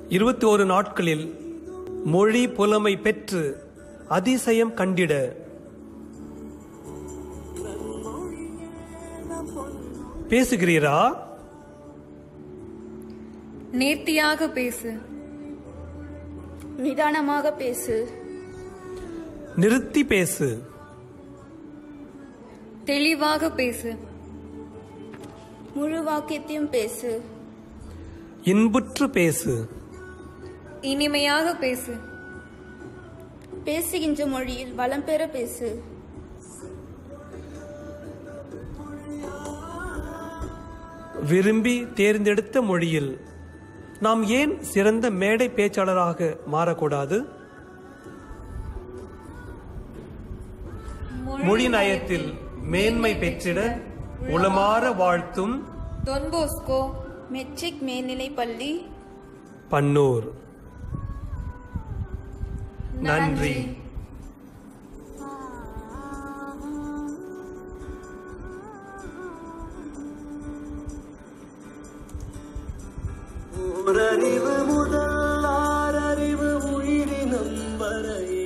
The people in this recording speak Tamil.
21 நாட்களில் மொழி புலமை பெற்று அதிசயம் கண்டிட பேசுகிறீரா? நேர்த்தியாக பேசு. நிதானமாக பேசு. நிறுத்தி பேசு. தெளிவாக பேசு. முழு வாக்கியத்தையும் பேசு. இன்புற்று பேசு. இனிமையாக பேசு. பேசுகின்ற மொழியில் வளம் பெற பேசு. விரும்பி தேர்ந்தெடுத்த மொழியில் நாம் ஏன் சிறந்த மேடை பேச்சாளராக மாறக்கூடாது? மொழி நயத்தில் மேன்மை பெற்றிட உளமாற வாழ்த்தும் டொன் போஸ்கோ மெட்ரிக் மேல்நிலை பள்ளி, பன்னூர். நன்றி. ஓரறிவு முதல் ஆறறிவு உயிரினம் வரை